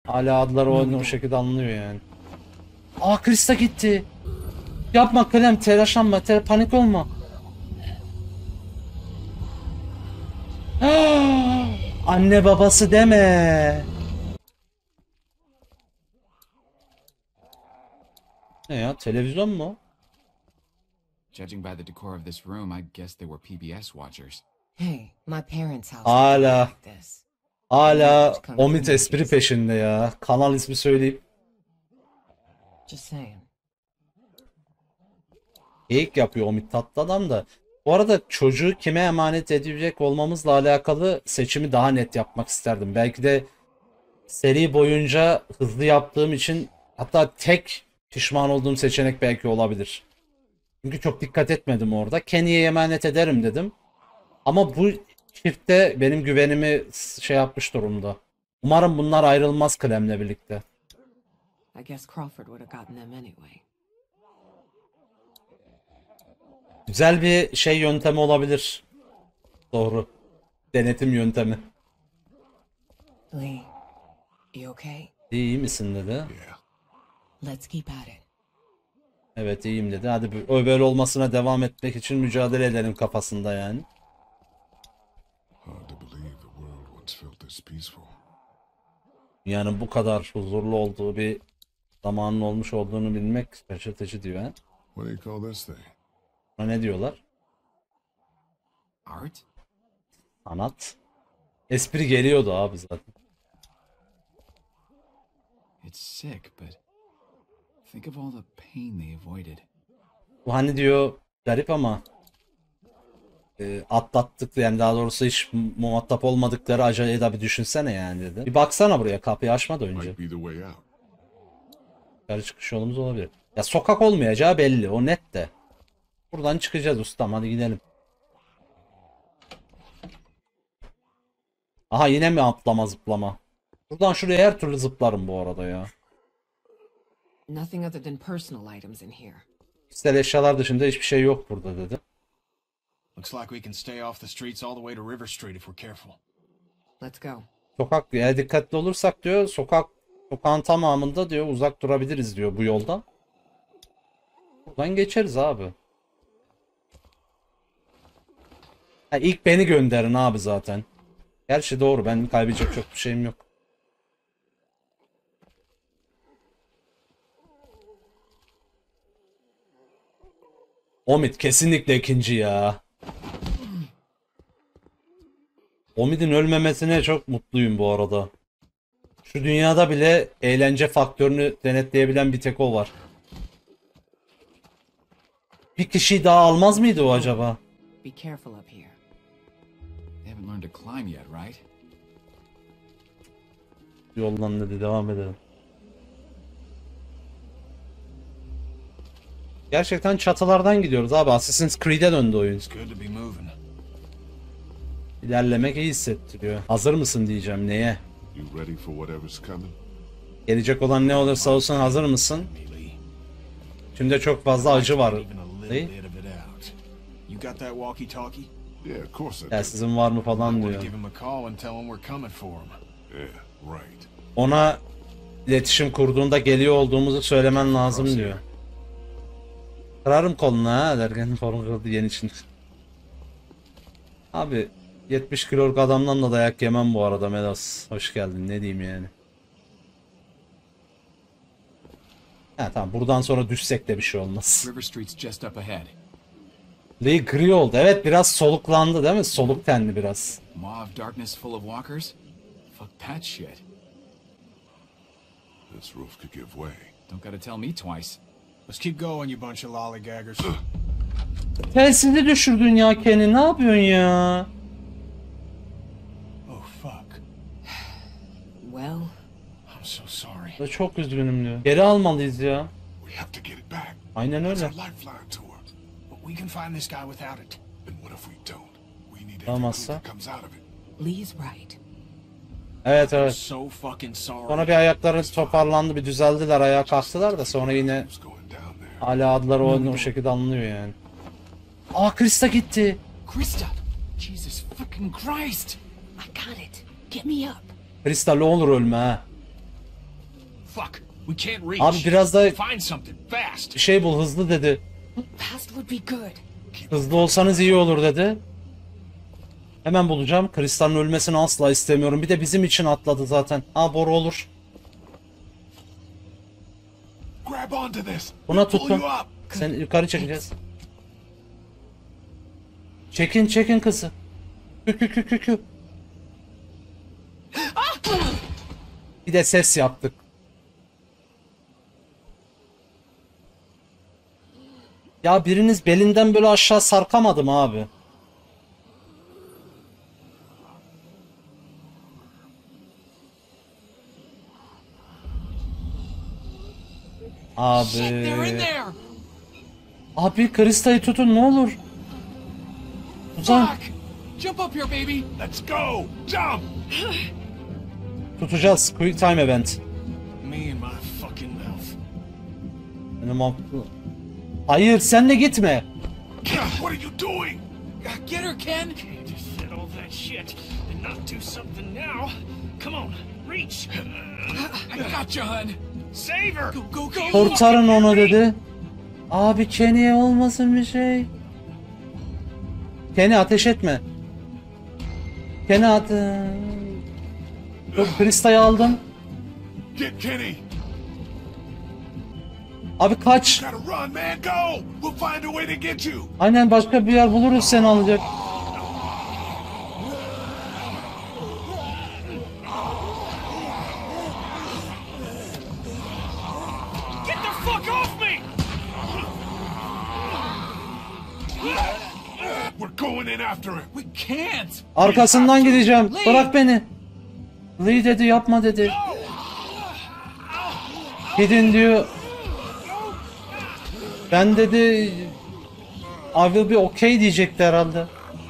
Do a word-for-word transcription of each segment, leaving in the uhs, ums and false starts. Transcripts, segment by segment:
Hala adları o, o şekilde anlıyor yani. Aa, Krista gitti. Yapma Clem, telaşlanma, te panik olma. Anne babası deme. Ne ya, televizyon mu? Judging by the decor of this room, I guess they were P B S watchers. Hey, my parents' house. Hala. Like this. Hala Omid espri peşinde ya. Kanal ismi söyleyip. Just saying. Geyik yapıyor Omid, tatlı adam da. Bu arada çocuğu kime emanet edecek olmamızla alakalı seçimi daha net yapmak isterdim. Belki de seri boyunca hızlı yaptığım için, hatta tek pişman olduğum seçenek belki olabilir. Çünkü çok dikkat etmedim orada. Kenny'ye emanet ederim dedim. Ama bu çiftte benim güvenimi şey yapmış durumda. Umarım bunlar ayrılmaz Clem'le birlikte. I guess Crawford would have gotten them anyway. Güzel bir şey yöntemi olabilir. Doğru. Denetim yöntemi. Lee, you okay? İyi misin dedi. Let's keep at it. Evet, iyiyim dedi. Hadi o böyle olmasına devam etmek için mücadele edelim kafasında yani. Yani bu kadar huzurlu olduğu bir zamanın olmuş olduğunu bilmek şaşırtıcı diyor. He? Ne diyorlar? Art? Sanat. Espri geliyordu abi zaten. It's sick, but think of all the pain they avoided. Bu hani diyor garip ama e, atlattık yani, daha doğrusu hiç muhatap olmadıkları acayip da bir düşünsene yani dedi. Bir baksana buraya, kapıyı açma da önce. Yukarı çıkış yolumuz olabilir. Ya sokak olmayacağı belli, o net de. Buradan çıkacağız ustam, hadi gidelim. Aha, yine mi atlama zıplama? Buradan şuraya her türlü zıplarım bu arada ya. Nothing other than personal items in here. Kişisel eşyalar dışında hiçbir şey yok burada dedi. Looks like we can stay off the streets all the way to River Street if we're careful. Let's go. Sokak, eğer dikkatli olursak diyor, sokak sokağın tamamında diyor uzak durabiliriz diyor bu yolda. Buradan geçeriz abi. Ha, ilk beni gönderin abi zaten. Gerçi doğru, ben kaybedecek çok bir şeyim yok. Omid kesinlikle ikinci ya. Omid'in ölmemesine çok mutluyum bu arada. Şu dünyada bile eğlence faktörünü denetleyebilen bir tek o var. Bir kişiyi daha almaz mıydı o acaba? Be careful up here. They haven't learned to climb yet, right? Yoldan dedi, devam edelim. Gerçekten çatılardan gidiyoruz abi. Assassin's Creed'e döndü oyun. İlerlemek iyi hissettiriyor. Hazır mısın diyeceğim, neye? Gelecek olan ne olursa olsun hazır mısın? Şimdi çok fazla acı var. Değil? Ya sizin var mı falan diyor. Ona iletişim kurduğunda geliyor olduğumuzu söylemen lazım diyor. Kırarım kolunu ha derken formu kırdı yeni için. Abi yetmiş kiloluk adamdan da dayak yemem bu arada Medas. Hoş geldin, ne diyeyim yani. Ha tamam, buradan sonra düşsek de bir şey olmaz. River Street's just up ahead. Lee gri oldu. Evet, biraz soluklandı değil mi? Soluk tenli biraz. Maw of darkness full of walkers? Fuck that shit. This roof could give way. Don't gotta tell me twice. Let's keep going, you bunch of lollygaggers. Telsizi düşürdün ya Kenny, ne yapıyorsun ya? Oh fuck. Well, I'm so sorry. Çok üzgünüm diyor. Geri almalıyız ya. We have to get it back. Aynen öyle. It's our lifeline to her. But we can find this guy without it. And what if we don't? We need every Tamamsa. clue that comes out of it. Lee's right. Evet evet. So fucking sorry. Sonra bir ayakları toparlandı, bir düzeldiler, ayağa kalktılar da sonra yine What's going down there? hala adları o, o şekilde anlıyor yani. Aa, Krista gitti. Krista! Jesus fucking Christ! I got it. Get me up. Krista ne olur ölme ha. Fuck. We can't reach. Abi biraz da Find something fast. bir şey bul hızlı dedi. Fast would be good. Hızlı olsanız iyi olur dedi. Hemen bulacağım. Kristal'ın ölmesini asla istemiyorum. Bir de bizim için atladı zaten. Ha boru olur. Grab onto this. Buna Pull tuttum. you up. Seni yukarı çekeceğiz. Çekin çekin kızı. Kü kü kü kü kü. Bir de ses yaptık. Ya biriniz belinden böyle aşağı sarkamadı mı abi? Shit, they're in Abi. there! Abi Krista'yı tutun ne olur. Uzan. Fuck! Jump up here, baby! Let's go. Jump. Tutacağız. Quick time event. Me and my fucking mouth. Benim aklı- Hayır sen de gitme. What are you doing? Get her, Ken! Can't just set all that shit and not do something now. Come on, reach. I got you, hun! Save her. Go, go, go! Kurtarın onu dedi. Abi Kenny'e olmasın bir şey. Kenny ateş etme. Kenny at. Yok Krista'yı aldım. Get Kenny. Abi kaç. Gotta run, man. Go. We'll find a way to get you. Aynen başka bir yer buluruz seni alacak. Get the fuck off me. We're going in after him. We can't! Arkasından gideceğim. Bırak beni. Lee dedi yapma dedi. Gidin diyor. Ben dedi I will be okay diyecekti herhalde.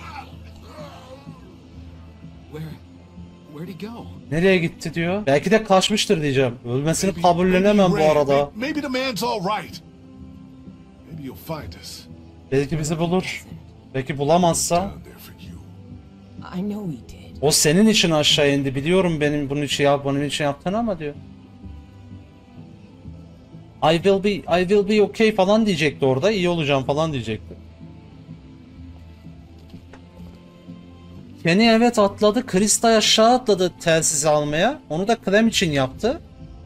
Where... Where'd he go? Nereye gitti diyor. Belki de kaçmıştır diyeceğim. Ölmesini kabullenemem bu Maybe he ran. arada. Maybe the man's all right. Maybe you'll find us. Belki bizi bulur. Belki bulamazsa. Down there for you. I know he did. O senin için aşağı indi. Biliyorum benim bunun için yap, bunun için yaptığını ama diyor. I will be I will be okay falan diyecekti orada. İyi olacağım falan diyecekti. Kenny evet atladı. Krista aşağı atladı telsizi almaya. Onu da Clem için yaptı.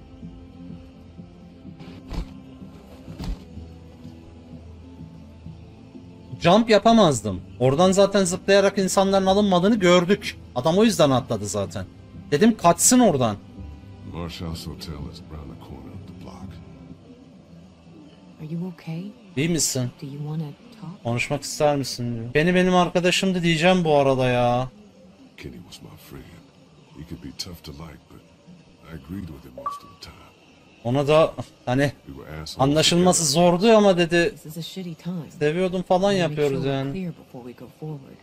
Jump yapamazdım. Oradan zaten zıplayarak insanların alınmadığını gördük. Adam o yüzden atladı zaten. Dedim kaçsın oradan. Marshall's hotel is around the corner of the block. Are you okay? İyi misin? Do you want to talk? Konuşmak ister misin diyor. Beni benim arkadaşımdı diyeceğim bu arada ya. Kenny was my friend. He could be tough to like, but I agreed with him most of the time. Ona da hani We were assholes. anlaşılması zordu ama dedi This is a shitty time. seviyordum falan Make yapıyoruz sure we're yani. clear before we go forward.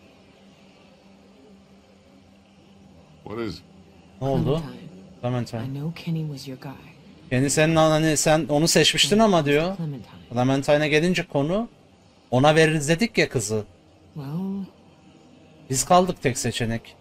What is it? Ne oldu? Clementine. Clementine. I know Kenny was your guy. Kendi senin hani sen onu seçmiştin ama diyor. Clementine. Clementine'e gelince konu ona veririz dedik ya kızı. Well, Biz kaldık tek seçenek.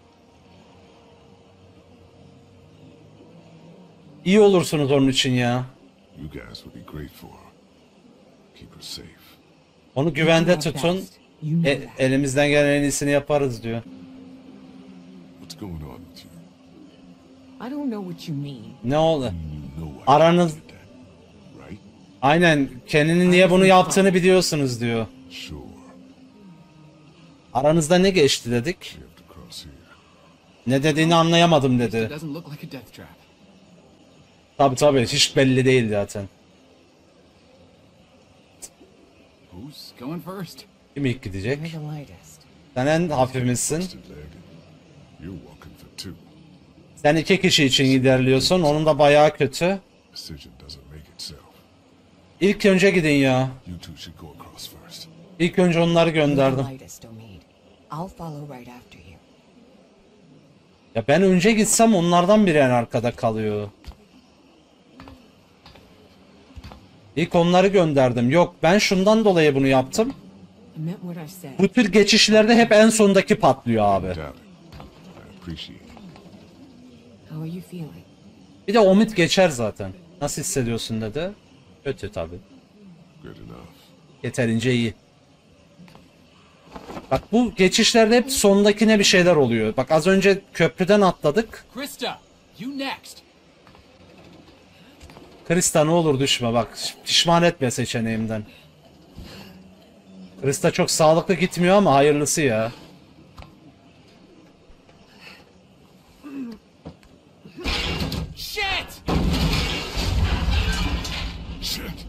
İyi olursunuz onun için ya. You guys would be great for her. Keep her safe. Onu güvende our tutun. best. You know E, that. elimizden gelen en iyisini yaparız diyor. What's going on with you? I don't know what you mean. Ne oldu? You know why Aranız you did that, right? aynen Kenny'nin niye bunu yaptığını biliyorsunuz diyor. Sure. Aranızda ne geçti dedik. We have to cross here. Ne dediğini anlayamadım It dedi. doesn't look like a death trap. Tabi tabi hiç belli değil zaten. Who's going first? Kim ilk gidecek? You're the lightest. Sen en hafifimizsin. Busted leg and you're walking for two. Sen iki kişi için ilerliyorsun. Onun da bayağı kötü. Decision doesn't make itself. İlk önce gidin ya. You two should go across first. İlk önce onları You're the gönderdim. lightest, Omid. I'll follow right after you. Ya ben önce gitsem onlardan biri en arkada kalıyor. İlk onları gönderdim. Yok ben şundan dolayı bunu yaptım. I meant what I said. Bu tür geçişlerde hep en sondaki patlıyor abi. Doubt it. I appreciate it. How are you feeling? Bir de Omid geçer zaten. Nasıl hissediyorsun dedi. Kötü tabi. Good enough. Yeterince iyi. Bak bu geçişlerde hep sondakine bir şeyler oluyor. Bak az önce köprüden atladık. Krista, you next. Krista ne olur düşme bak. Pişman etme seçeneğimden. Krista çok sağlıklı gitmiyor ama hayırlısı ya. Shit! Shit!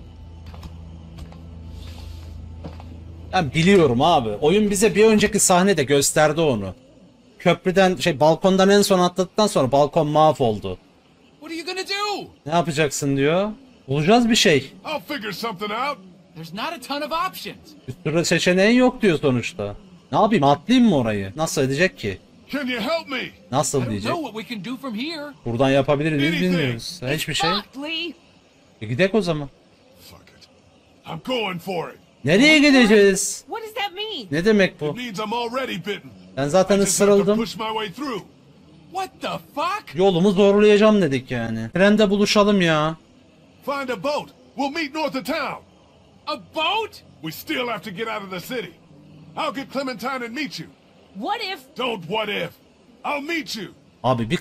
Ben biliyorum abi. Oyun bize bir önceki sahnede gösterdi onu. Köprüden şey balkondan en son atladıktan sonra balkon mahvoldu. What are you gonna do? Ne yapacaksın diyor. Bulacağız bir şey. I'll figure something out. There's not a ton of options. Bir sürü seçeneğin yok diyor sonuçta. Ne yapayım atlayayım mı orayı? Nasıl edecek ki? Can you help me? I Nasıl don't diyecek? know what we can do from here. Buradan yapabilir miyiz bilmiyoruz. Hiçbir şey. Fuck, Lee! E gidelim o zaman. Fuck it. I'm going for it. Nereye gideceğiz? What does that mean? Ne demek It bu? means I'm already bitten. Ben zaten I just have to ısırıldım. push my way through. What the fuck? Yolumu zorlayacağım dedik yani. Trende buluşalım ya. Find a boat. We'll meet north of town. A boat? We still have to get out of the city. I'll get Clementine and meet you. What if... Don't what if. I'll meet you. Abi bir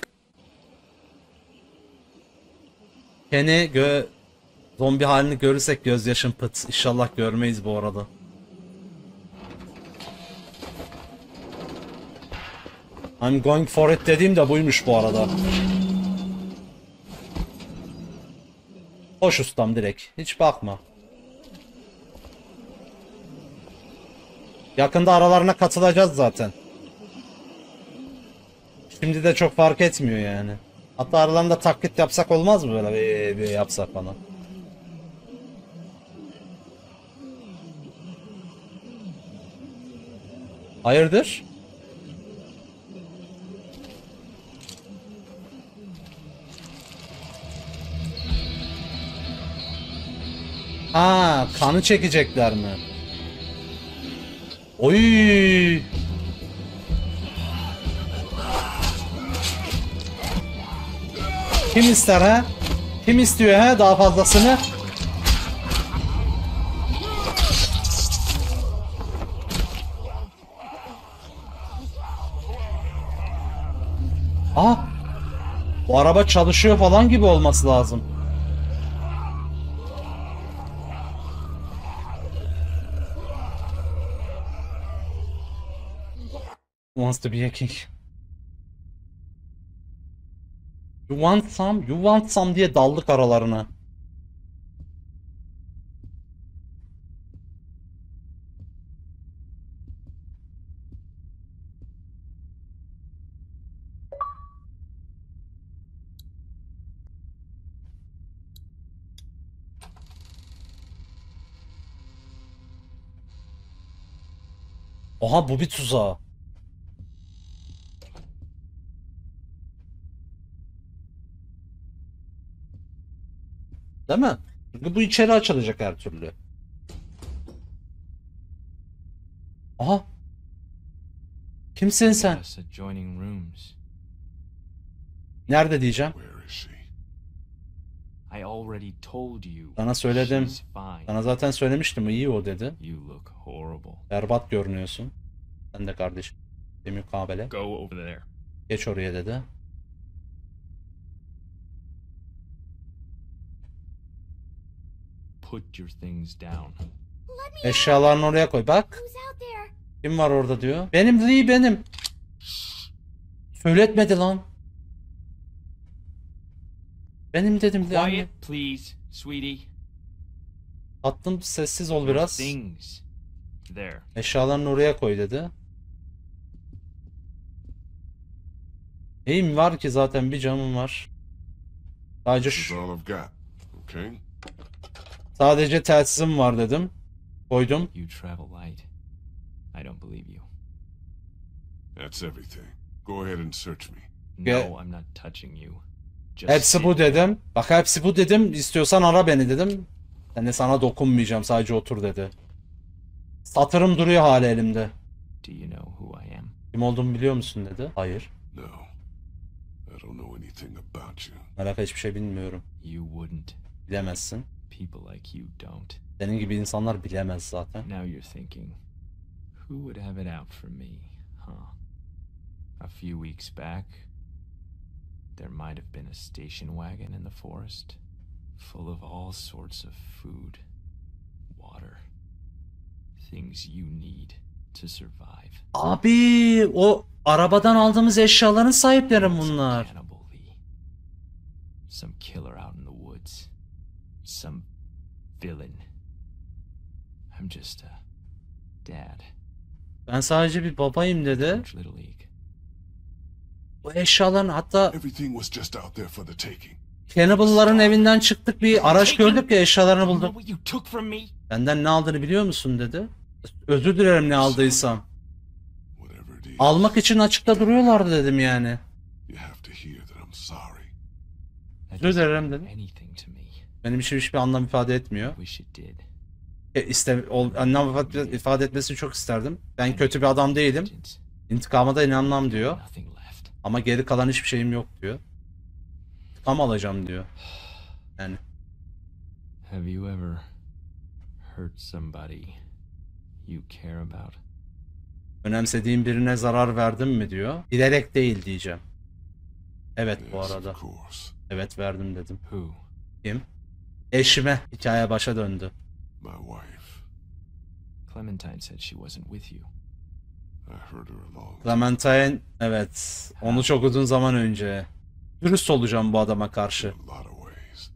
Ken'i gö zombi halini görürsek gözyaşım pıt. İnşallah görmeyiz bu arada. I'm going for it dediğim de buymuş bu arada. Hoş ustam direkt. Hiç bakma. Yakında aralarına katılacağız zaten. Şimdi de çok fark etmiyor yani. Hatta aralarında taklit yapsak olmaz mı böyle bir, bir yapsak falan. Hayırdır? Ha, kanı çekecekler mi? Oy! Kim ister ha? Kim istiyor ha daha fazlasını? Ah! Bu araba çalışıyor falan gibi olması lazım. Wants to be a king. You want some? You want some diye daldık aralarına. Oha bu bir tuzağı. Değil mi? Çünkü bu içeri açılacak her türlü. Aha. Kimsin sen? Us adjoining rooms. Nerede diyeceğim? Where is she? I already told you. Sana söyledim. She's fine. Sana zaten söylemiştim. İyi o dedi. You look horrible. Berbat görünüyorsun. Sen de kardeşim. Demir mukabele. Go over there. Geç oraya dedi. Put your things down. Eşyalarını oraya koy. Bak. Kim var orada diyor. Benim Lee benim. Söyletmedi lan. Benim dedim Lee. Quiet, please, sweetie. Tatlım sessiz ol biraz. Things. There. Eşyalarını oraya koy dedi. Neyim var ki zaten bir camım var. Sadece This is şu, all I've got. Okay? sadece telsizim var dedim. Koydum. You travel light. I don't believe you. That's everything. Go ahead and search me. Ge- No, I'm not touching you. Just Hepsi sit bu down. dedim. Bak hepsi bu dedim. İstiyorsan ara beni dedim. Ben de sana dokunmayacağım. Sadece otur dedi. Satırım duruyor hala elimde. Do you know who I am? Kim olduğumu biliyor musun dedi. Hayır. No. I don't know anything about you. Alaka hiçbir şey bilmiyorum. You wouldn't. Bilemezsin. People like you don't. Senin gibi insanlar bilemez zaten. Now you're thinking, who would have it out for me, huh? A few weeks back, there might have been a station wagon in the forest, full of all sorts of food, water, things you need to survive. Abi o arabadan aldığımız eşyaların sahipleri Some bunlar. cannibal Lee. Some killer out in the woods. Some villain. I'm just a dad. Ben sadece bir babayım dedi. Coach Little League. Bu eşyaların hatta Everything was just out there for the taking. Cannibal'ların evinden çıktık, bir araç gördük ya, eşyalarını You know bulduk. what you took from me? Benden ne aldığını biliyor musun dedi. Özür dilerim ne aldıysam. Whatever it is, Almak için açıkta duruyorlardı dedim yani. you have to hear that I'm sorry. That Özür doesn't dilerim mean dedim. anything to me. Benim için hiçbir anlam ifade etmiyor. Wish it did. E, iste, ol, anlam ifade, ifade etmesini çok isterdim. Ben kötü bir adam değilim. Vengeance. İntikama da inanmam diyor. Nothing left. Ama geri kalan hiçbir şeyim yok diyor. İntikam alacağım diyor. Yani Have you ever hurt somebody you care about? önemsediğim birine zarar verdim mi diyor. Bilerek değil diyeceğim. Evet bu Yes, arada. of course. Evet verdim dedim. Who? Kim? Eşime. Hikaye başa döndü. My wife. Clementine said she wasn't with you. I heard her a long time. Clementine, evet. Onu çok uzun zaman önce. Dürüst olacağım bu adama karşı. In a lot of ways.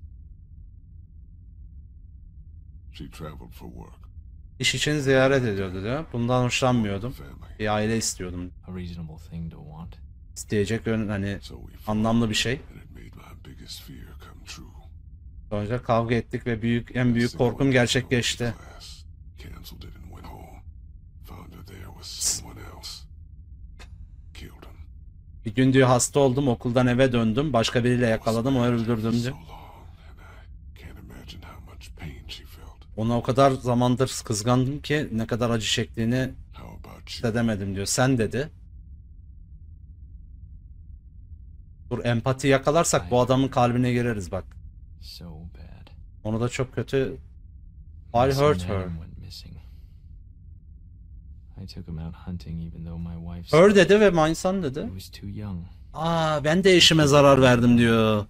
She traveled for work. İş için ziyaret ediyordu diyor. Bundan hoşlanmıyordum. Family. Bir aile istiyordum. A reasonable thing to want. İsteyecek ön, hani So we fought, anlamlı bir şey. and it made my biggest fear come true. Sonra kavga ettik ve büyük en büyük korkum gerçekleşti. Class, canceled it and went home. Found her there with someone else. Killed him. Bir gün diyor hasta oldum, okuldan eve döndüm, başka biriyle yakaladım, onu öldürdüm So diyor. long, and I can't imagine how much pain she felt. Ona o kadar zamandır kızgandım ki ne kadar acı çektiğini How about you? hissedemedim diyor. Sen dedi. Dur, empati yakalarsak bu adamın kalbine gireriz bak. So bad. Onu da çok kötü. I My son hurt her. Adam went missing. I took him out hunting even though my wife Her said dedi ve Manson dedi. he was too young. Aa, ben de eşime zarar verdim diyor.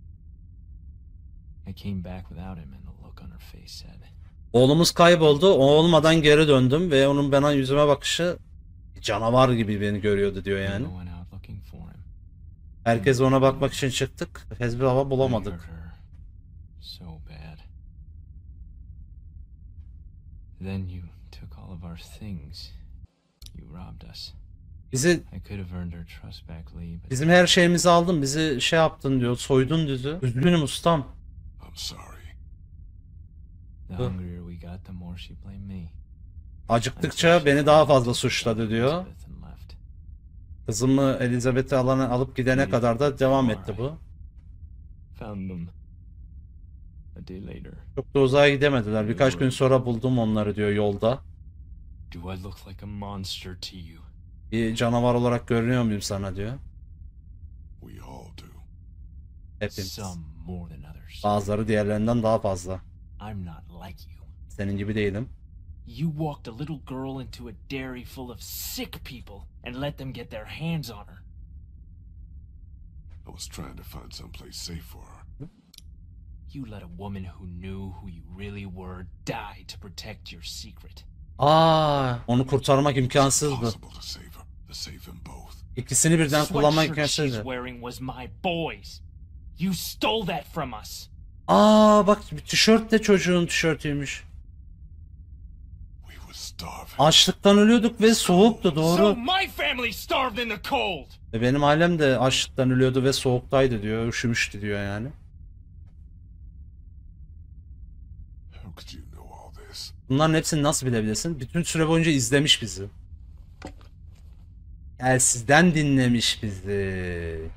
I came back without him and the look on her face said, Oğlumuz kayboldu. O olmadan geri döndüm ve onun bana yüzüme bakışı canavar gibi beni görüyordu diyor "We yani. went out looking for him. Herkes ona bakmak için çıktık. Nefes bir hava I bulamadık. hurt her so bad. Then you took all of our things. You robbed us. Bizi I could have earned her trust back, Lee, but bizim her şeyimizi aldın. Bizi şey yaptın diyor. Soydun diyor. Üzgünüm ustam. I'm sorry. the Huh. hungrier we got, the more she blamed me. Acıktıkça beni daha fazla suçladı diyor. Elizabeth and left. Kızımı Elizabeth'i alana alıp gidene kadar da devam etti bu. Found them. A day later. Çok da uzağa gidemediler. Birkaç gün sonra buldum onları diyor yolda. Do I look like a monster to you? Bir canavar olarak görünüyor muyum sana diyor. We all do. Hepimiz. Some more than others. Bazıları diğerlerinden daha fazla. I'm not like you. Senin gibi değilim. You walked a little girl into a dairy full of sick people and let them get their hands on her. I was trying to find someplace safe for her. You let a woman who knew who you really were die to protect your secret. Aa, onu kurtarmak imkansızdı. Impossible to save her. To save them both. İkisini birden kullanmak Sweatshirt she's imkansızdı. wearing was my boy's. You stole that from us. Aa bak, tişört de çocuğun tişörtüymüş. We were starving. Açlıktan ölüyorduk ve soğuktu, So doğru. my family starved in the cold. Ve benim ailem de açlıktan ölüyordu ve soğuktaydı diyor. Üşümüştü diyor yani. How could you know all this? Bunların hepsini nasıl bilebilirsin? Bütün süre boyunca izlemiş bizi. Telsizden dinlemiş bizi.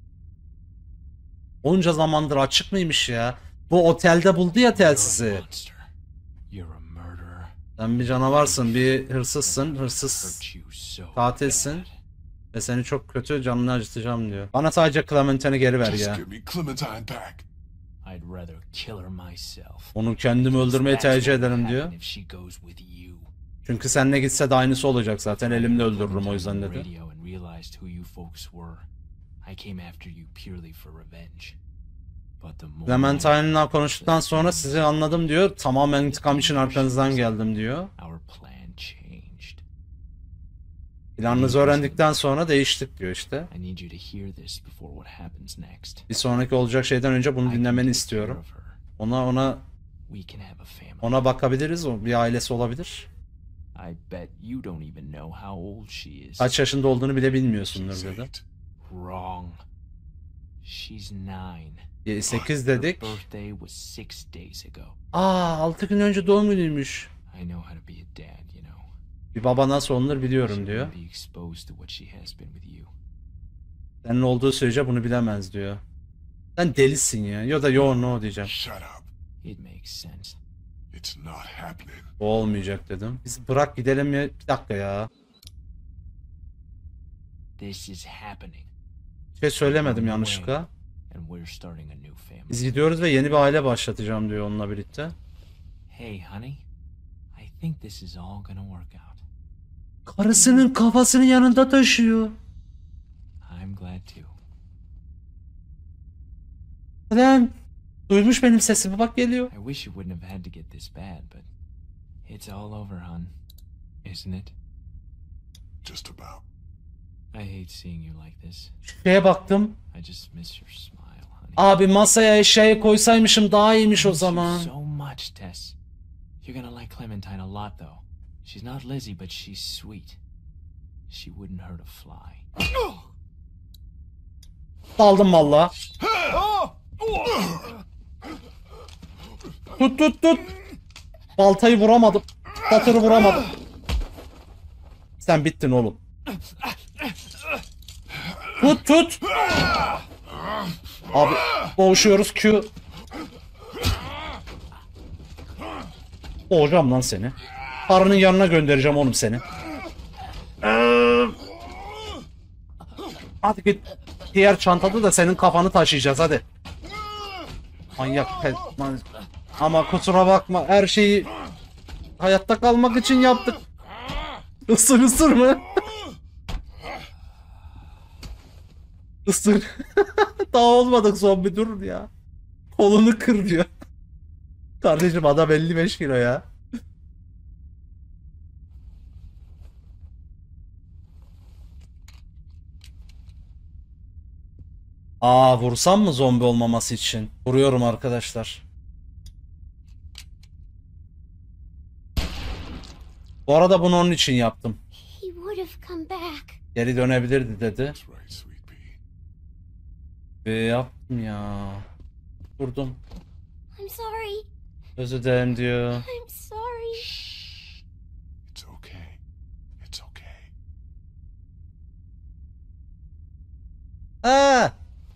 Onca zamandır açık mıymış ya? Bu otelde buldu ya You're a telsizi. monster. You're a murderer. Sen bir canavarsın, bir hırsızsın, hırsız Hurt you so katilsin bad. ve seni çok kötü canını acıtacağım diyor. Bana sadece Clementine'i geri ver Just ya. give me Clementine back. I'd rather kill her myself. Onu kendim öldürmeyi That's what tercih will ederim diyor. happen if she goes with you. Çünkü seninle gitse de aynısı olacak zaten. Elimle öldürürüm o yüzden dedi. Radio and realized who you folks were. I came after you purely for revenge. But the more Clementine'la konuştuktan sonra sizi anladım diyor. Tamamen intikam için arkanızdan geldim diyor. our plan changed. Planınızı öğrendikten sonra değiştik diyor işte. I need you to hear this before what happens next. Bir sonraki olacak şeyden önce bunu I can dinlemeni take istiyorum. care of her. Ona ona We can have a family. ona bakabiliriz. O bir ailesi olabilir. I bet you don't even know how old she is. Kaç yaşında olduğunu bile bilmiyorsundur She's dedi. eight. Wrong. She's nine. sekiz dedik. Her birthday was six days ago. Aa altı gün önce doğum günüymüş. I know how to be a dad, you know. Bir baba nasıl olunur She biliyorum diyor. won't be exposed to what she has been with you. Senin olduğu sürece bunu bilemez diyor. Sen delisin ya. Ya da yo no diyeceğim. Shut up. It makes sense. It's not happening. O olmayacak dedim. Biz bırak gidelim ya. Bir dakika ya. This is happening. Bir şey söylemedim yanlışlıkla. And we're starting a new family. Biz gidiyoruz ve yeni bir aile başlatacağım diyor onunla birlikte. Hey, honey. I think this is all gonna work out. Karısının kafasını yanında taşıyor. I'm glad too. Lan duymuş benim sesimi bak geliyor. I wish it wouldn't have had to get this bad, but it's all over, hon. Isn't it? Just about. I hate seeing you like this. Şeye baktım. I just miss your smile, honey. Abi masaya eşyayı koysaymışım daha iyiymiş o I miss you zaman. so much, Tess. You're gonna like Clementine a lot, though. She's not Lizzie, but she's sweet. She wouldn't hurt a fly. Daldım valla. Tut tut tut. Baltayı vuramadım. Batırı vuramadım. Sen bittin oğlum. Tut tut. Abi boğuşuyoruz Q. Boğacağım lan seni. Karının yanına göndereceğim oğlum seni. Ee, Hadi git. Diğer çantada da senin kafanı taşıyacağız hadi. Manyak. pe- man- Ama kusura bakma her şeyi hayatta kalmak için yaptık. Isır ısır mı? Isır. Daha olmadık zombi dur ya. Kolunu kır diyor. Kardeşim adam elli beş kilo ya. Aa vursam mı zombi olmaması için? Vuruyorum arkadaşlar. Bu arada bunu onun için yaptım. He would have come back. Geri dönebilirdi dedi. That's right, sweet pea. Ve yaptım ya. Vurdum. I'm sorry. Özür dilerim diyor. I'm sorry. It's okay. It's okay. Aa!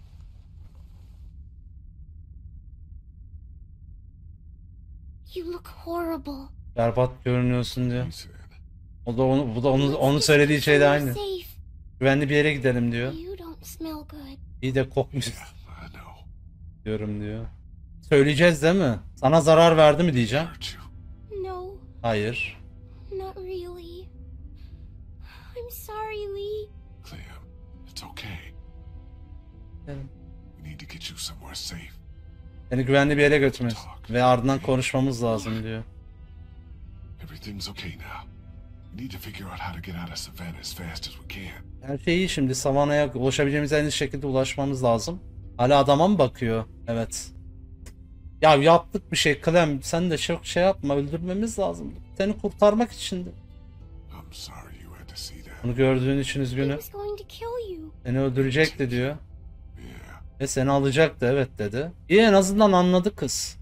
You look horrible. Berbat görünüyorsun diyor. He said. O da onu, bu da onu, Let's onun just söylediği get şey de somewhere aynı. safe. Güvenli bir yere gidelim diyor. You don't smell good. İyi de kokmuş Yeah, I know. diyorum diyor. Söyleyeceğiz değil mi? Sana zarar verdi mi diyeceğim. Hurt you. No, Hayır. not really. I'm sorry, Lee. Clem, it's okay. Evet. We need to get you somewhere safe. Seni güvenli bir yere götürmez. Ve ardından konuşmamız lazım diyor. Everything's okay now. We need to figure out how to get out of Savannah as fast as we can. Her şey iyi şimdi. Savana'ya ulaşabileceğimiz en iyi şekilde ulaşmamız lazım. Hala adama mı bakıyor? Evet. Ya yaptık bir şey Clem. Sen de çok şey yapma. Öldürmemiz lazım. Seni kurtarmak içindi. I'm sorry you had to see that. Bunu gördüğün için He üzgünüm. was going to kill you. Seni öldürecekti diyor. Yeah. Ve seni alacaktı evet dedi. İyi en azından anladı kız.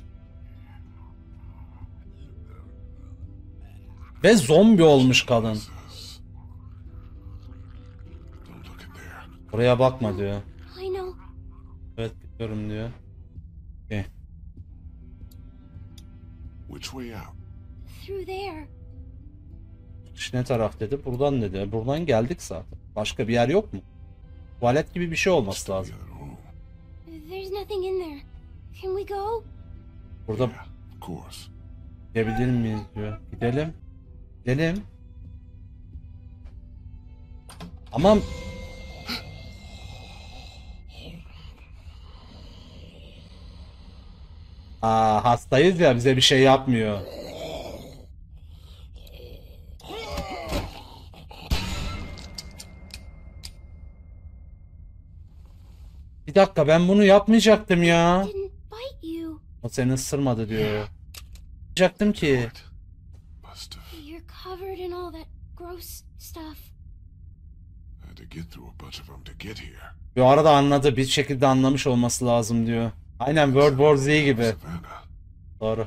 Ve zombi olmuş kadın. Jesus. Don't look in there. Buraya bakma diyor. I know. Evet biliyorum diyor. Okay. Which way out? Through there. Çıkış ne taraf dedi. Buradan dedi. Buradan geldik zaten. Başka bir yer yok mu? Tuvalet gibi bir şey olması The lazım. other room. There's nothing in there. Can we go? Burada Yeah, of course. gidebilir miyiz diyor. Gidelim. Gidelim. Ama Aa, hastayız ya, bize bir şey yapmıyor. Bir dakika, ben bunu yapmayacaktım ya. Didn't bite you. O seni ısırmadı diyor. Yapmayacaktım ki. What? Must have You're covered in all that gross stuff. had to get through a bunch of them to get here. Bu arada anladı. Bir şekilde anlamış olması lazım diyor. Aynen World War Z gibi. Savannah. Doğru.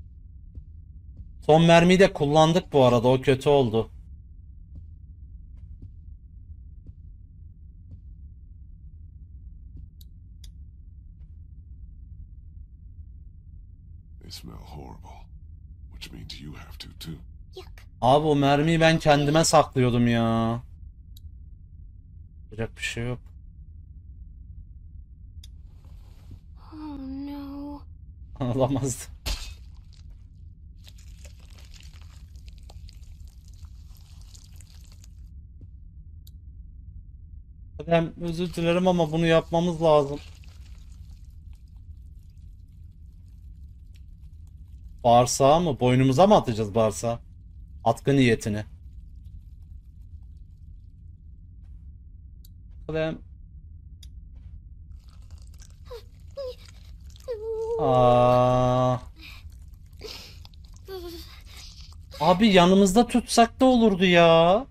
Son mermiyi de kullandık bu arada. O kötü oldu. They smell horrible. Which means you have to too. Yuck. Abi o mermiyi ben kendime saklıyordum ya. Yapacak bir şey yok. Oh no. Olamazdı. Ben özür dilerim ama bunu yapmamız lazım. Bağırsağı mı? Boynumuza mı atacağız bağırsağı? Atkı niyetini. Ben... Aa. Abi yanımızda tutsak da olurdu ya.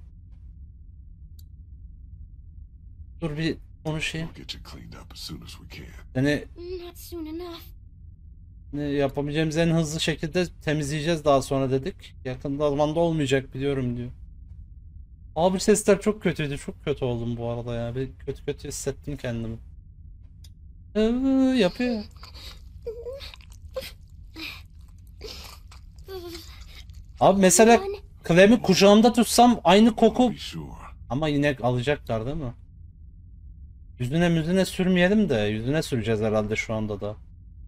Dur bir konuşayım. We'll get you cleaned up as soon as we can. Yani Not soon enough. ne yapabileceğimiz en hızlı şekilde temizleyeceğiz daha sonra dedik. Yakın zamanda olmayacak biliyorum diyor. Abi sesler çok kötüydü. Çok kötü oldum bu arada ya. Bir kötü kötü hissettim kendimi. Ee, yapıyor. Abi mesela Run. Clem'i kucağımda tutsam aynı koku, Be sure. ama yine alacaklar değil mi? Yüzüne müzüne sürmeyelim de yüzüne süreceğiz herhalde şu anda da.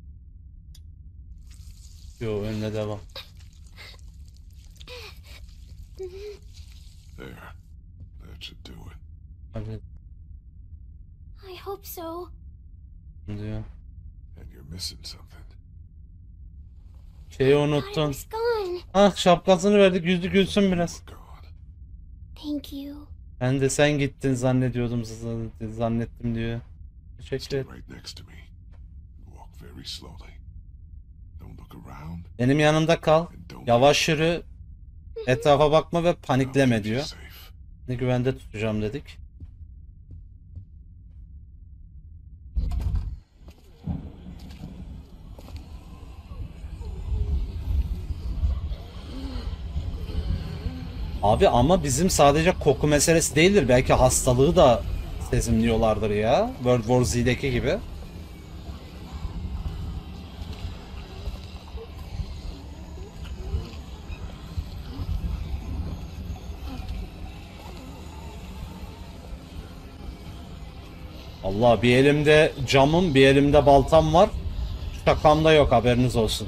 Yo, önüne devam. There. That should do it. Hadi I hope so. diyor. And you're missing something. Şeyi I unuttun. was gone. Ah, şapkasını verdik, yüzü gülsün biraz. God. Thank you. Ben de sen gittin zannediyordum, z- zannettim diyor. Teşekkür Stay ederim. right next to me. Walk very slowly. Don't look around Benim yanımda kal. and don't Yavaş yürü. Etrafa bakma ve I'll panikleme keep you diyor. safe. Ne güvende tutacağım dedik. Abi ama bizim sadece koku meselesi değildir. Belki hastalığı da sezimliyorlardır ya. World War Z'deki gibi. Allah, bir elimde camım, bir elimde baltam var. Şakamda yok, haberiniz olsun.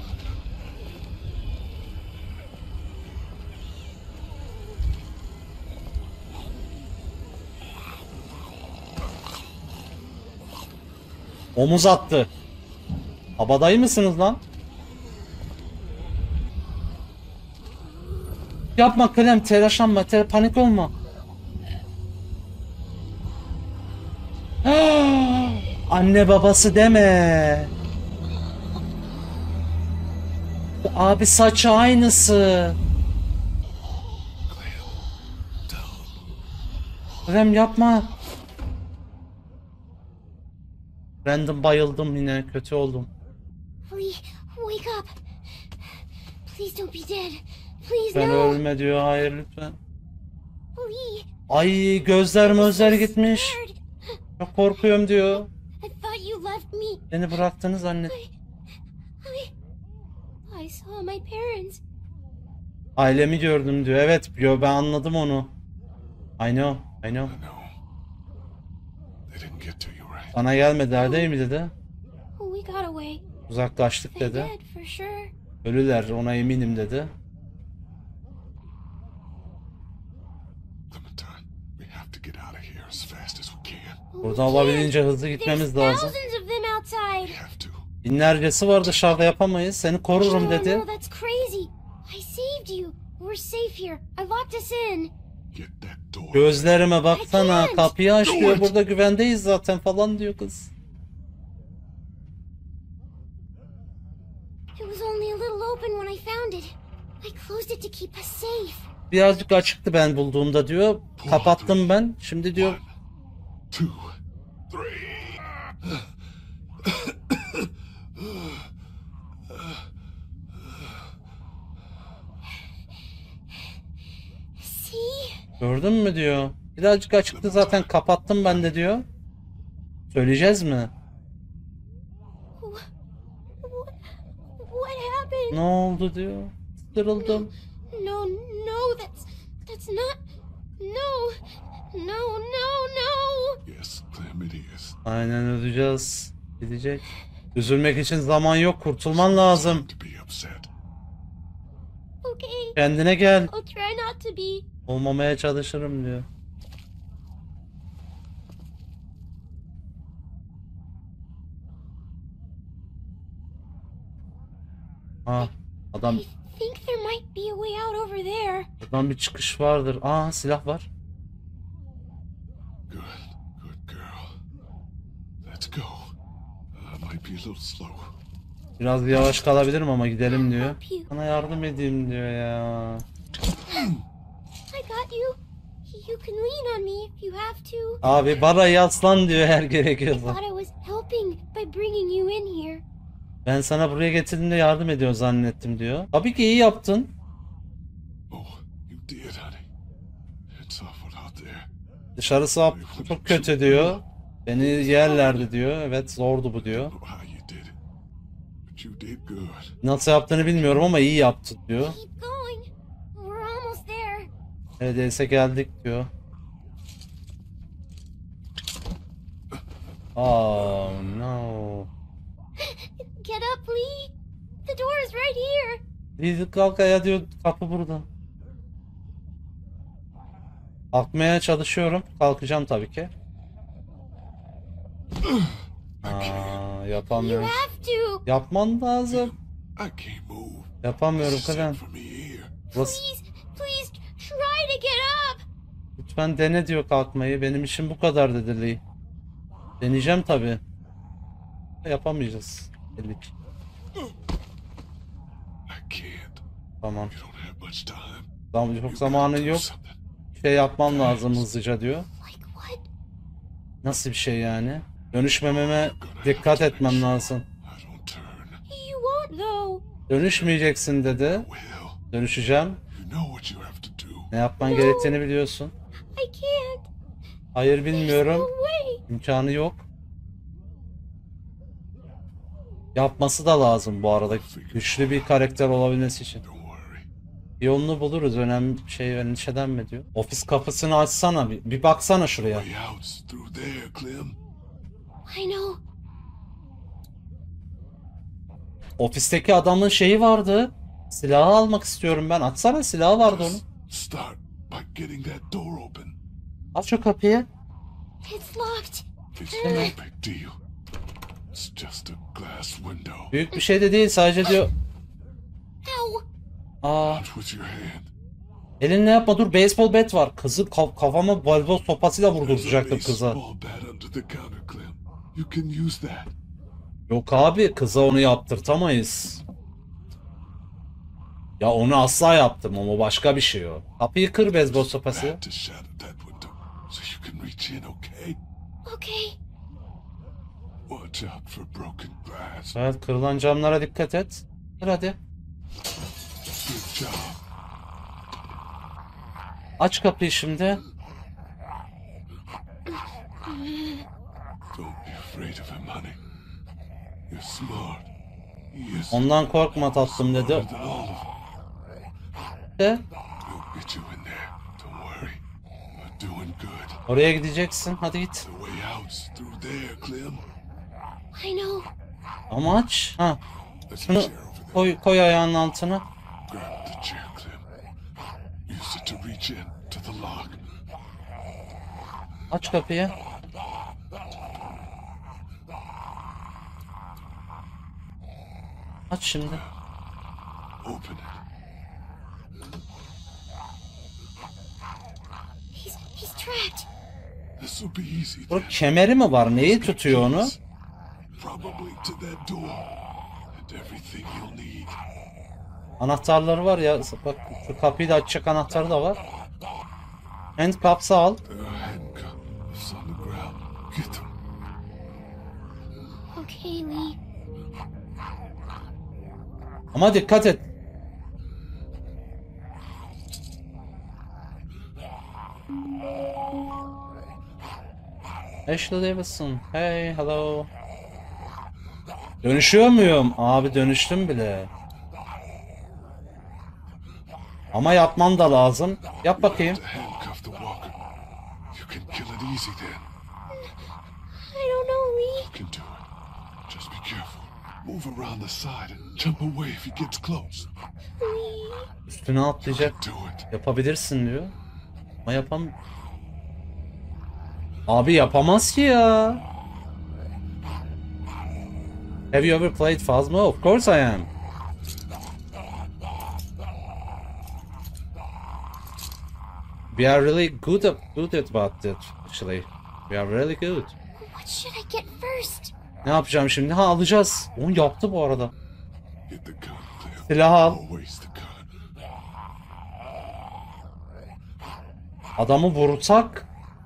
Omuz attı. Abadayı mısınız lan? Yapma Clem, telaşlanma, te panik olma. Anne babası deme. Abi saçı aynısı. Clem yapma. Random bayıldım yine, kötü oldum. Lee, wake up. Please don't be dead. Please Ben no. ölme diyor, hayır lütfen. Lee, Ay, gözler gözler gitmiş. scared. Çok korkuyorum diyor. I thought you left me. Beni bıraktınız zannet. I, I saw my parents. Ailemi gördüm diyor. Evet diyor, ben anladım onu. I know, I know. I know. They didn't get to you, right? Sana gelmediler değil mi dedi. We got away. Uzaklaştık They're dedi. dead for sure. Ölüler, ona eminim dedi. Clementine, we have to get out of here as fast as we can. Buradan olabildiğince hızlı gitmemiz There's lazım. thousands of them outside. We have to. Binlercesi var dışarıda, yapamayız. Seni korurum No, dedi. no, that's crazy. I saved you. We're safe here. I locked us in. Get that door. Gözlerime baksana, can't. kapıyı aç Do diyor. it. Burada güvendeyiz zaten falan diyor kız. It was only a little open when I found it. I closed it to keep us safe. Birazcık açıktı ben bulduğumda diyor. Kapattım ben. Şimdi diyor One, two, three. See? gördün mü diyor. Birazcık açıktı zaten, kapattım ben de diyor. Söyleyeceğiz mi? What, what happened? Ne oldu diyor. Sırıldım. No, no, that's that's not. No, no, no, no. Yes, Clem, it is. Aynen öleceğiz. Gidecek. Üzülmek için zaman yok. Kurtulman lazım. To be upset. Okay, Kendine gel. I'll try not to be. Olmamaya çalışırım diyor. Ha, adam I think there might be a way out over there. buradan bir çıkış vardır. Aa, silah var. Good, good girl. Let's go. I might be a little slow. Biraz yavaş kalabilirim ama gidelim diyor. Help you. Sana yardım edeyim diyor ya. I got you. You can lean on me if you have to. Abi bana yaslan diyor her I gerekiyorsa. thought I was helping by bringing you in here. Ben sana buraya getirdiğimde yardım ediyor zannettim diyor. Tabii ki iyi yaptın. Oh, you did, honey. It's awful out there. Dışarısı çok kötü diyor. Beni yerlerdi diyor. Evet, zordu bu diyor. I don't know how you did it, but you did good. Nasıl yaptığını bilmiyorum ama iyi yaptın diyor. Keep going. We're almost there. Neredeyse geldik diyor. Oh no. Get up, Lee. The door is right here. Lee kalk ayağa diyor, kapı burada. Kalkmaya çalışıyorum. Kalkacağım tabii ki. Aa, You yapamıyorum. have to. Yapman lazım. I can't move. Yapamıyorum This is Kalen. it for me here. Burası- Please, please try to get up. Lütfen dene diyor kalkmayı. Benim işim bu kadar dedi Lee. Deneyeceğim tabii. Yapamayacağız. Belli ki. I can't. Tamam. You don't have much time. Tamam, You çok gotta zamanın do yok. something. Şey yapmam lazım hızlıca diyor. Like what? Nasıl bir şey yani? Dönüşmememe dikkat etmem lazım. I don't turn. You won't though. Dönüşmeyeceksin dedi. Will. Dönüşeceğim. You know what you have to do. Ne yapman gerektiğini biliyorsun. I can't. Hayır, There's bilmiyorum. no way. İmkanı yok. Yapması da lazım bu arada. Güçlü bir karakter olabilmesi için. Don't worry. Bir yolunu buluruz. Önemli bir şey endişelenme diyor. Ofis kapısını açsana. Bir, bir baksana şuraya. Way out's through there, Clem. I know. Ofisteki adamın şeyi vardı. Silahı almak istiyorum ben. Açsana, silahı vardı onun. Just start by getting that door open. Aç şu kapıyı. It's locked. It's no big deal. It's just a glass window. Büyük bir şey de değil, sadece diyor. Ow. Aa, Punch with your hand. elinle yapma, dur, beyzbol bat var. Kızı ka- kafama beyzbol sopasıyla There's a vurduracaktım nice kıza. small bat under the counter, Clem. You can use that. Yok abi, kıza onu yaptırtamayız. Ya onu asla yaptım ama başka bir şey o. Kapıyı kır beyzbol sopası. Bat to shatter that window so you can reach in, okay? Okay. Watch out for broken glass. Evet, kırılan camlara dikkat et. Kır hadi. Good job. Aç kapıyı şimdi. Don't be afraid of him, honey. You're smart. He is Ondan korkma tatlım dedi. smarter than all of them. De, We'll get you in there. Don't worry. You're doing good. oraya gideceksin. Hadi git. The way out's through there, Clem. I know. Amaç? Ha. There's a Şunu chair over there. koy, koy ayağının altına. Grab the chair, Clem. Use it to reach in to the lock. Aç kapıyı. Aç şimdi. Open it. He's he's trapped. This will be easy Bu then. kemeri mi var? Neyi tutuyor onu? Probably to that door. And everything you'll need. Anahtarları var ya. Bak şu kapıyı da açacak anahtarı da var. Handcuffs'ı al. There are handcuffs on the ground. Get them. Okay, Lee. Ama dikkat et. Ashley Davidson. Hey, hello. Dönüşüyor muyum? Abi dönüştüm bile. Ama yapman da lazım. Yap bakayım. To handcuff the walker. You can kill it easy then. I don't know, Lee. You can do it. Just be careful. Move around the side and jump away if he gets close. Lee. Üstüne atlayacak. Do it. Yapabilirsin diyor. Ama yapam... Abi yapamaz ki ya. Have you ever played Phasmo? Of course I am. We are really good at, good at about it actually. We are really good. What should I get first? Ne yapacağım şimdi? Ha alacağız. Onu yaptı bu arada. Get the gun, Clem. Silahı al. Always the gun. Adamı vursak.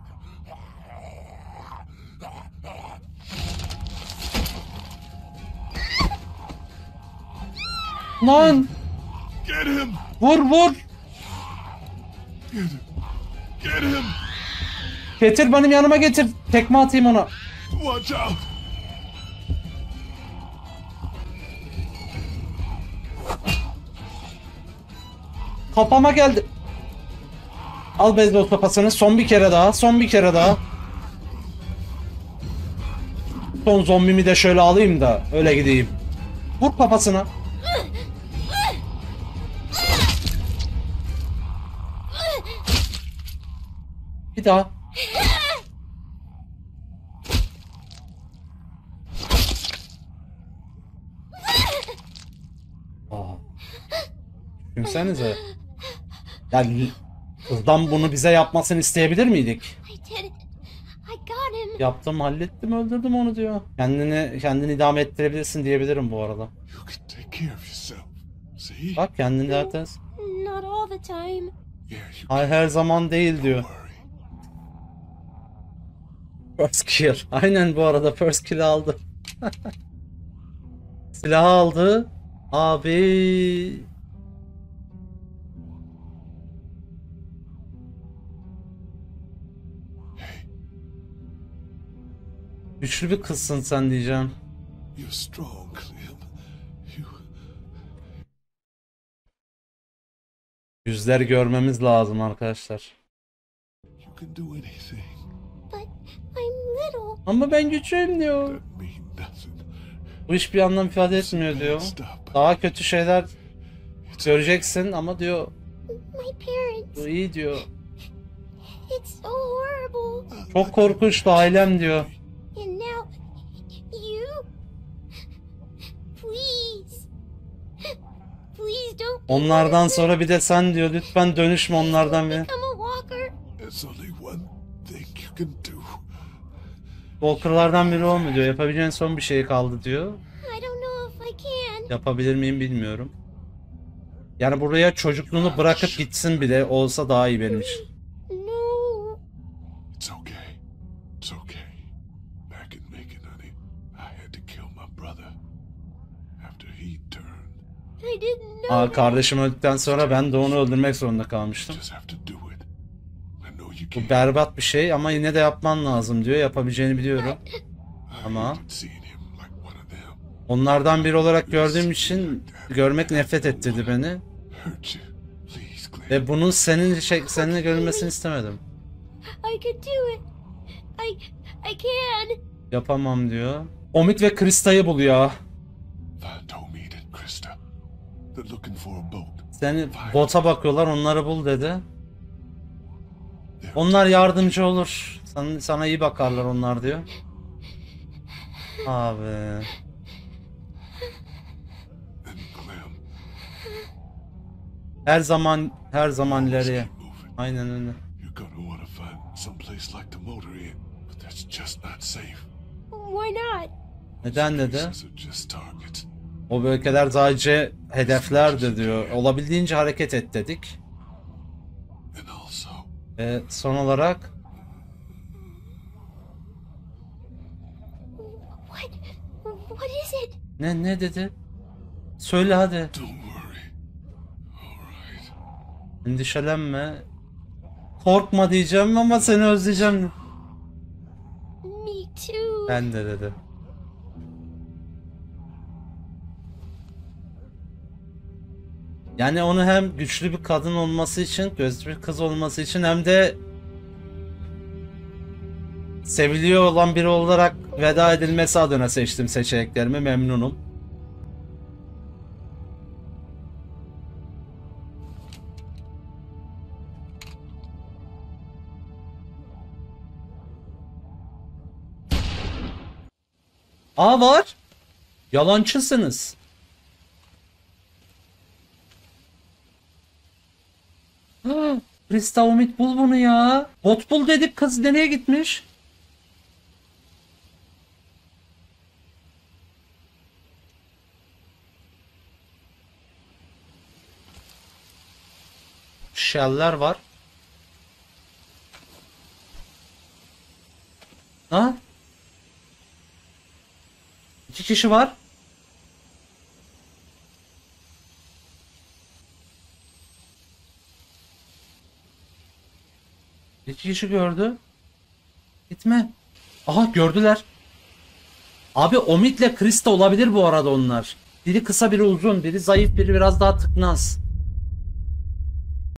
Lan! Get him! Vur vur! Get him! Get him! Getir benim yanıma getir. Tekme atayım ona. Watch out! Kafama geldi. Al beyzbol sopasını. Son bir kere daha. Son bir kere daha. Son zombimi de şöyle alayım da öyle gideyim. Vur kafasına. Bir daha. Aa. Düşünsenize. Yani kızdan bunu bize yapmasını isteyebilir miydik? I did it. I got him. Yaptım, hallettim, öldürdüm onu diyor. Kendini kendini idame ettirebilirsin diyebilirim bu arada. You can take care of yourself. See? Bak kendini zaten. Not all the time. Yeah, you Hayır her zaman değil diyor. worry. First kill. Aynen bu arada first kill aldı. Silahı aldı. Abi. Güçlü bir kızsın sen diyeceğim. You're strong, Clem. You Yüzler görmemiz lazım arkadaşlar. you can do anything. But I'm little. Ama ben güçlüyüm diyor. That mean nothing. Bu hiçbir anlam ifade etmiyor diyor. Stop. Daha kötü şeyler göreceksin ama diyor My parents. bu iyi diyor. It's so horrible. Çok korkunçtu ailem diyor. And now, you. Please. Please don't. Onlardan sonra bir de sen diyor. Lütfen dönüşme onlardan biri. Become a walker. There's only one thing you can do. Walker'lardan biri o mu diyor. Yapabileceğin son bir şey kaldı diyor. I don't know if I can. Yapabilir miyim bilmiyorum. Yani buraya çocukluğunu bırakıp gitsin bile olsa daha iyi benim için. No. It's okay. It's okay. Back in Macon, honey, I had to kill my brother. After he turned, I didn't know. Aa, kardeşim öldükten sonra ben de onu öldürmek zorunda kalmıştım. just have to do it. I know you Bu can. berbat bir şey ama yine de yapman lazım diyor. Yapabileceğini biliyorum. I ama- hated seeing him like one of them. Onlardan biri olarak gördüğüm için görmek nefret ettirdi beni. Hurt you. Please, Clem. Ve bunun senin şey, seninle görülmesini istemedim. I can do it. I I can. Yapamam diyor. Omid ve Krista'yı buluyor. Find Omid and Krista. They're looking for a boat. Seni bota bakıyorlar, onları bul dedi. Onlar yardımcı olur. Sana, sana iyi bakarlar onlar diyor. Abi. And Clem. Her zaman her zaman ileriye. Keep moving. Aynen öyle. You're gonna want to find someplace like the motor inn, but that's just not safe. Why not? Neden dedi? Places are just targets. O bölgeler sadece hedeflerdi diyor. Olabildiğince hareket et dedik. And also, Ve son olarak What? What is it? ne ne dedi? Söyle hadi. don't worry. All right. Endişelenme. Korkma diyeceğim ama seni özleyeceğim. Me too. Ben de dedi. Yani onu hem güçlü bir kadın olması için, gözlü bir kız olması için hem de seviliyor olan biri olarak veda edilmesi adına seçtim seçeneklerimi. Memnunum. Aa var. Yalancısınız. Ha, Krista, Omid bul bunu ya. Bot bul dedik, kız nereye gitmiş? Shell'ler var. Ha? İki kişi var. İki kişi gördü. Gitme. Aha, gördüler. Abi Omid'le Krista olabilir bu arada onlar. Biri kısa, biri uzun, biri zayıf, biri biraz daha tıknaz.